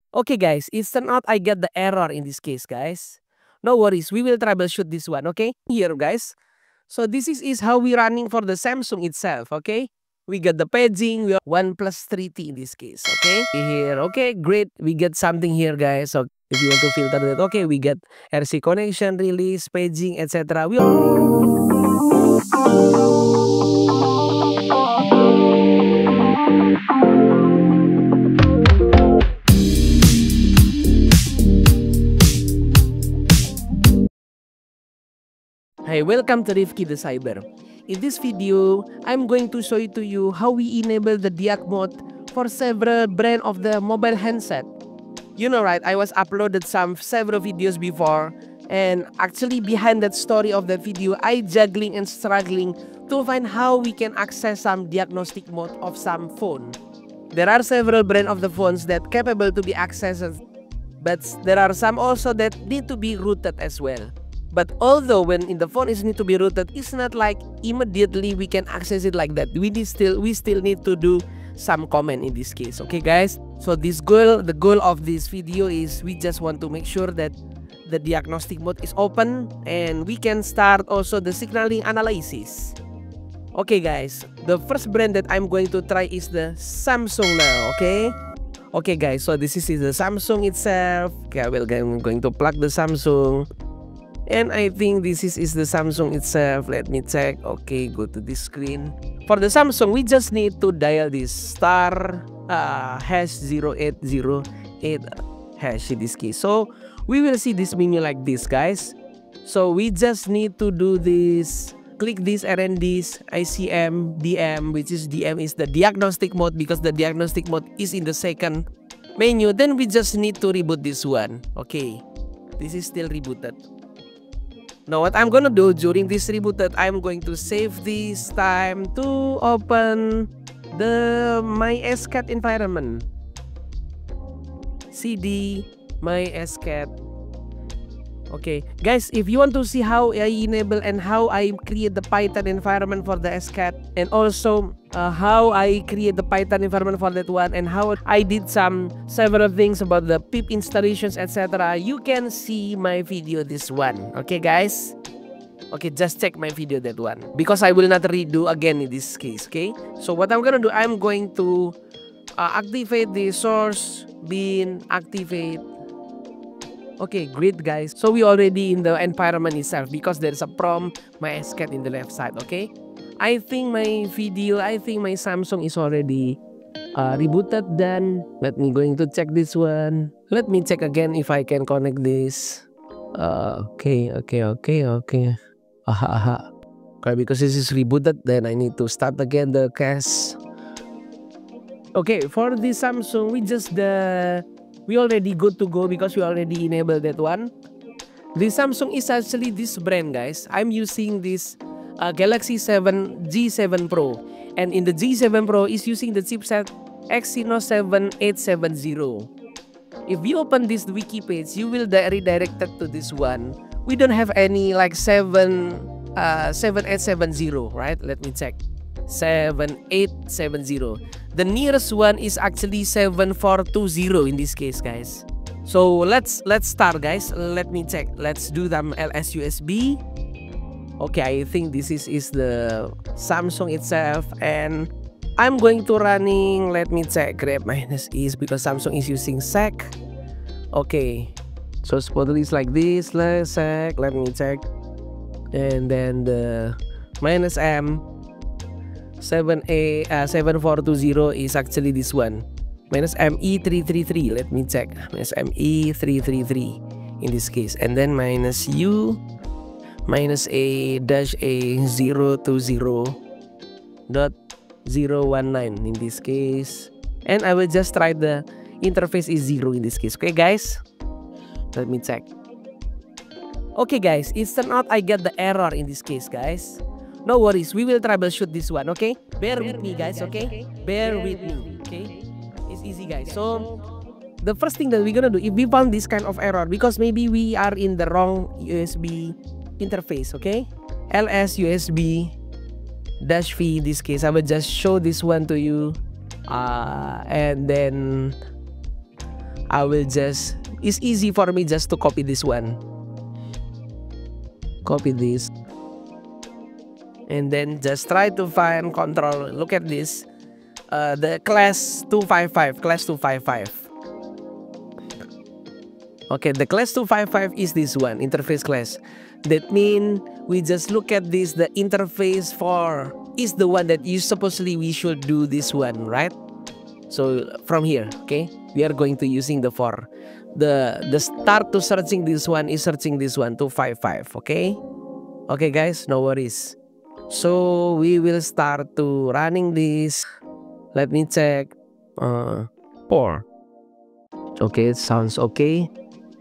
Okay guys, it's turned out I get the error in this case guys. No worries, we will troubleshoot this one, okay? Here guys. So this is how we running for the Samsung itself, okay? We got the paging, we have OnePlus 3T in this case, okay? Here, okay, great. We get something here guys. So if you want to filter that, okay, we get RC connection, release, paging, etc. Hey, welcome to Rifki the Cyber. In this video, I'm going to show you to you how we enable the Diag mode for several brand of the mobile handset. You know, right? I was uploaded several videos before, and actually behind that story of that video, I juggling and struggling to find how we can access some diagnostic mode of some phone. There are several brand of the phones that capable to be accessed, but there are some also that need to be rooted as well. But although when in the phone is need to be rooted, it's not like immediately we can access it like that. We still need to do some comment in this case. Okay guys, so the goal of this video is we just want to make sure that the diagnostic mode is open and we can start also the signaling analysis. Okay guys, the first brand that I'm going to try is the Samsung now. Okay guys, so this is the Samsung itself. Okay, I'm going to plug the Samsung. And I think this is the Samsung itself. Let me check. Okay, go to this screen. For the Samsung, we just need to dial this star #0808 hash in this case. So we will see this menu like this, guys. So we just need to do this. Click this RNDs ICM DM, which is DM is the diagnostic mode because the diagnostic mode is in the second menu. Then we just need to reboot this one. Okay, this is still rebooted. Now what I'm gonna do during this rebooted, I'm going to save this time to open my SCAT environment. CD my SCAT. Okay guys, if you want to see how I enable and how I create the Python environment for the SCAT, and also how I create the Python environment for that one, and how I did several things about the pip installations, etc., you can see my video this one. Okay guys, okay, just check my video that one because I will not redo again in this case. Okay, so what I'm gonna do, I'm going to activate the source bin activate. Okay, great guys. So we already in the environment itself because there's a prompt my SCAT in the left side. Okay, I think my Samsung is already rebooted. Then let me going to check this one. Let me check again if I can connect this. Okay. Okay, because this is rebooted, then I need to start again the cache. Okay, for the Samsung, we already good to go because we already enabled that one. The Samsung is actually this brand, guys. I'm using this Galaxy 7 G7 Pro, and in the G7 Pro is using the chipset Exynos 7870. If you open this wiki page, you will redirected to this one. We don't have any like 7870, right? Let me check. 7870. The nearest one is actually 7420 in this case, guys. So let's start, guys. Let me check. Let's do them LS USB. Okay, I think this is the Samsung itself, and I'm going to running. Let me check. Grab -is because Samsung is using SEC. Okay, so supposedly it's like this. Let's check. Let me check. And then the -M 7420 is actually this one. -ME333. Let me check. -ME333 in this case. And then -U -A-020.019 in this case. And I will just try the interface is 0 in this case. Okay guys, let me check. Okay guys, it's turned out I get the error in this case, guys. No worries, we will troubleshoot this one. Okay, bear with me guys. Okay, bear with me. Okay, it's easy guys. So the first thing that we're gonna do, if we found this kind of error, because maybe we are in the wrong USB interface. Okay, LS USB -V in this case. I will just show this one to you, and then I will just, it's easy for me just to copy this one. Copy this. And then just try to find control. Look at this. The class 255. Class 255. Okay, the class 255 is this one. Interface class. That means we just look at this. The interface for is the one that you supposedly we should do this one, right? So from here, okay, we are going to using the for. The start to searching this one is searching this one 255. Okay. Okay, guys, no worries. So we will start to running this. Let me check. 4. Okay, it sounds okay.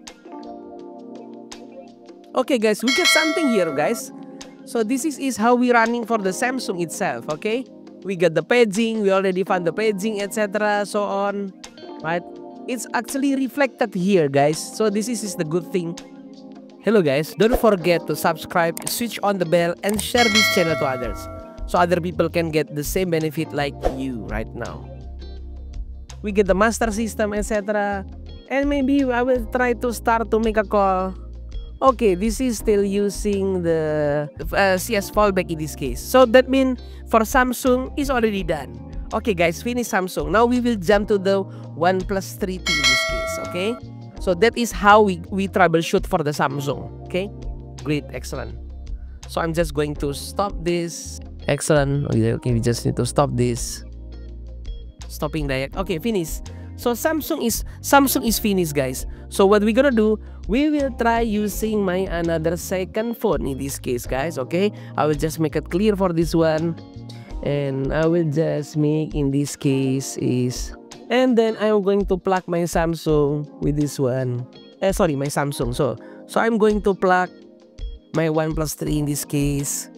Okay, guys, we get something here, guys. So this is how we running for the Samsung itself. Okay, we got the paging. We already found the paging, etc. So on, right? It's actually reflected here, guys. So this is the good thing. Hello guys, don't forget to subscribe, switch on the bell, and share this channel to others, so other people can get the same benefit like you right now. We get the master system, etc. And maybe I will try to start to make a call. Okay, this is still using the CS fallback in this case. So that means for Samsung is already done. Okay guys, finish Samsung. Now we will jump to the OnePlus 3T in this case, okay? So that is how we troubleshoot for the Samsung. Okay, great, excellent. So I'm just going to stop this. Excellent. Okay, we just need to stop this. Stopping diag. Okay, finish. So Samsung is finished, guys. So what we're gonna do, we will try using my another second phone in this case, guys. Okay, I will just make it clear for this one, and I will just make in this case is. And then I'm going to plug my Samsung with this one. Sorry, my Samsung. So I'm going to plug my OnePlus 3 in this case.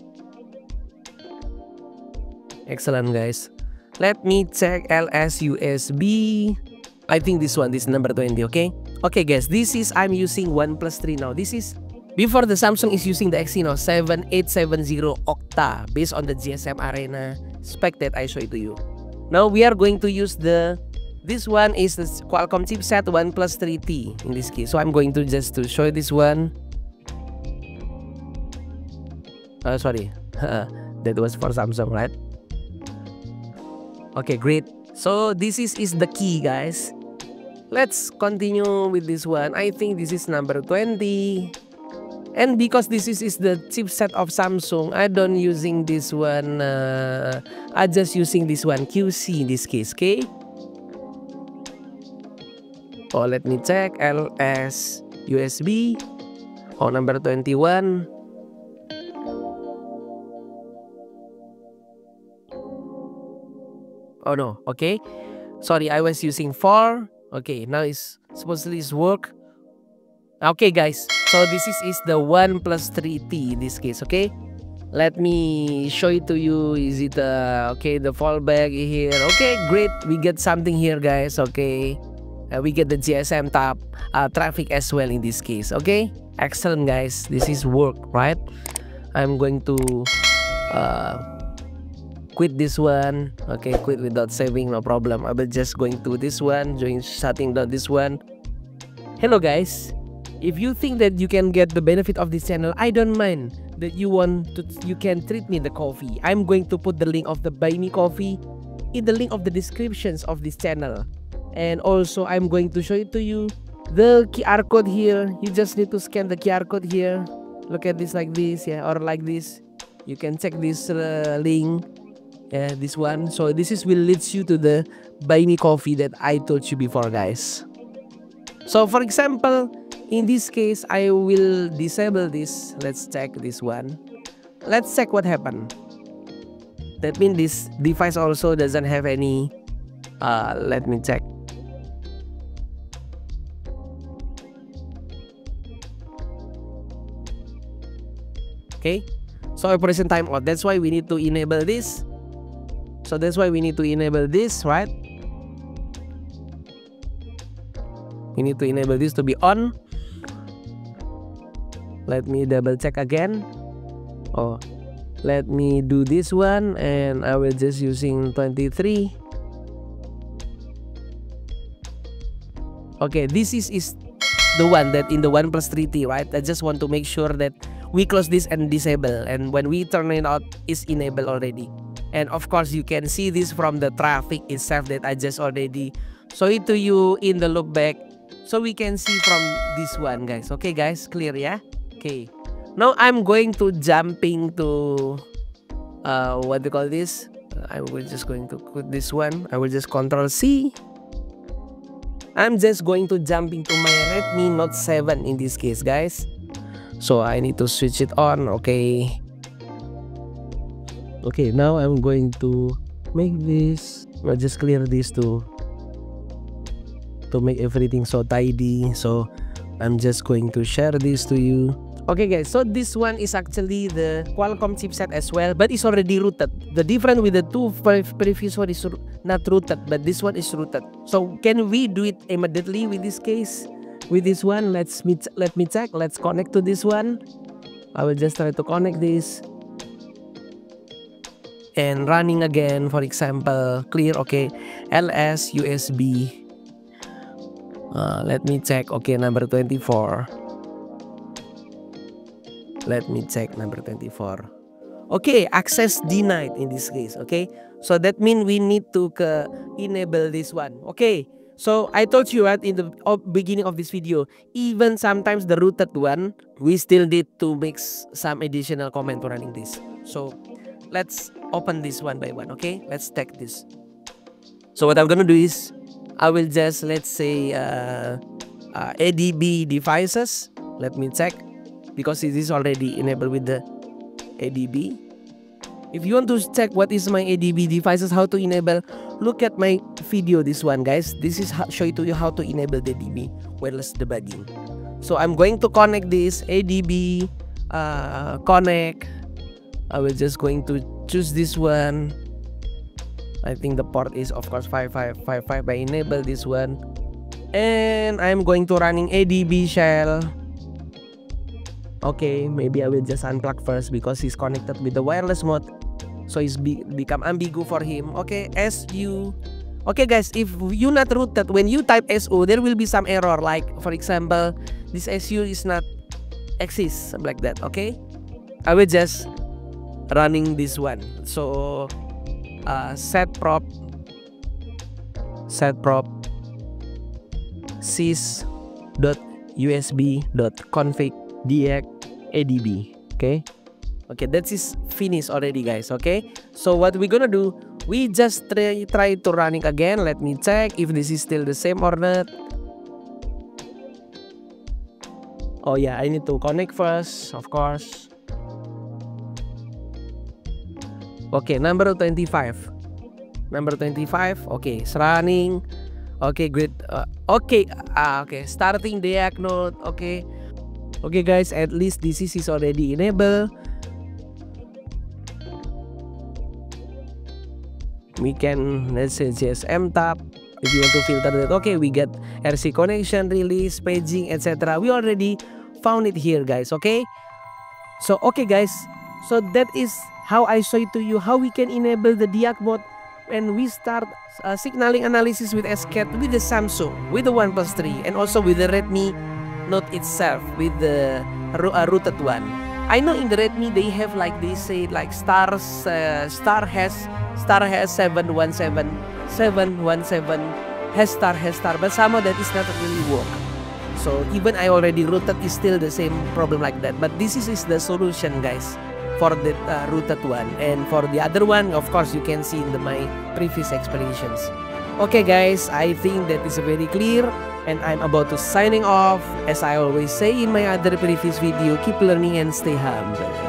Excellent, guys. Let me check LS USB. I think this one, this number 20, okay? Okay, guys, this is, I'm using OnePlus 3 now. This is, before the Samsung is using the Exynos 7870 Octa based on the GSM Arena spec that I show it to you. Now we are going to use this one is the Qualcomm chipset OnePlus 3T in this case. So I'm going to just to show you this one. Sorry, that was for Samsung, right? Okay, great. So this is the key, guys. Let's continue with this one. I think this is number 20. And because this is the chipset of Samsung, I don't using this one. I just using this one QC in this case, okay? Oh, let me check LS USB. Oh, number 21. Oh no, okay. Sorry, I was using 4. Okay, now it's supposedly it's work. Okay, guys. So this is the OnePlus 3T in this case, okay? Let me show it to you. Is it okay, the fallback here? Okay, great. We get something here, guys, okay? We get the GSM traffic as well in this case, okay? Excellent, guys. This is work, right? I'm going to quit this one. Okay, quit without saving, no problem. I will just going to this one, shutting down this one. Hello, guys. If you think that you can get the benefit of this channel, I don't mind that you can treat me the coffee. I'm going to put the link of the Buy Me Coffee in the link of the descriptions of this channel. And also, I'm going to show it to you the QR code here. You just need to scan the QR code here. Look at this like this, yeah, or like this. You can check this link, yeah, this one. So this will lead you to the Buy Me Coffee that I told you before, guys. So for example, in this case, I will disable this. Let's check this one. Let's check what happened. That means this device also doesn't have any. Let me check. Okay, so operation timeout. That's why we need to enable this. So that's why we need to enable this, right? We need to enable this to be on. Let me double check again. Oh, let me do this one, and I will just using 23. Okay, this is the one that in the OnePlus 3T, right? I just want to make sure that we close this and disable, and when we turn it out, it's enabled already. And of course, you can see this from the traffic itself that I just already show it to you in the look back. So we can see from this one, guys. Okay, guys, clear, yeah? Okay. Now I'm going to jumping to what do you call this? I will just going to put this one. I will just Control C. I'm just going to jump into my Redmi Note 7 in this case, guys. So I need to switch it on. Okay. Okay, now I'm going to make this. I'll just clear this to make everything so tidy. So I'm just going to share this to you. Okay guys, so this one is actually the Qualcomm chipset as well, but it's already rooted. The difference with the two previous one is not rooted, but this one is rooted. So can we do it immediately with this case? With this one, let me check. Let's connect to this one. I will just try to connect this. And running again, for example, clear, okay, LS, USB. Let me check, okay, number 24. Let me check number 24. Okay, access denied in this case, okay? So that means we need to enable this one, okay? So I told you at in the beginning of this video, even sometimes the rooted one, we still need to make some additional comment to running this. So let's open this one by one, okay? Let's take this. So what I'm gonna do is, I will just, let's say, ADB devices. Let me check, because it is already enabled with the ADB. If you want to check what is my ADB devices, how to enable, look at my video, this one, guys. This is show to you how to enable the ADB wireless debugging. So I'm going to connect this ADB, connect. I will just going to choose this one. I think the port is of course 5555. I enable this one, and I'm going to running ADB shell. Okay, maybe I will just unplug first because he's connected with the wireless mode, so it's become ambigu for him. Okay, SU. Okay guys, if you not rooted, when you type SU, there will be some error, like for example, this SU is not exist, like that. Okay, I will just running this one. So set prop sys.usb.config diag adb. Okay, that is finished already, guys. Okay, so what we're gonna do, we just try to running again. Let me check if this is still the same or not. Oh yeah, I need to connect first, of course. Okay, number 25. Okay, it's running. Okay, good. Okay, starting Diagnostic. Okay guys, at least this is already enabled. We can, let's say, GSM tab if you want to filter that. Okay, we get RC connection, release, paging, etc. We already found it here, guys. Okay, so okay guys, so that is how I show to you how we can enable the Diag mode when we start signaling analysis with SCAT with the Samsung, with the OnePlus 3, and also with the Redmi Note itself with the rooted one. I know in the Redmi they have, like they say, like star has 717 has star, but somehow that is not really work. So even I already rooted, is still the same problem like that. But this is the solution, guys, for the rooted one. And for the other one, of course, you can see in my previous explanations. Okay guys, I think that is very clear, and I'm about to signing off. As I always say in my other previous video, keep learning and stay humble.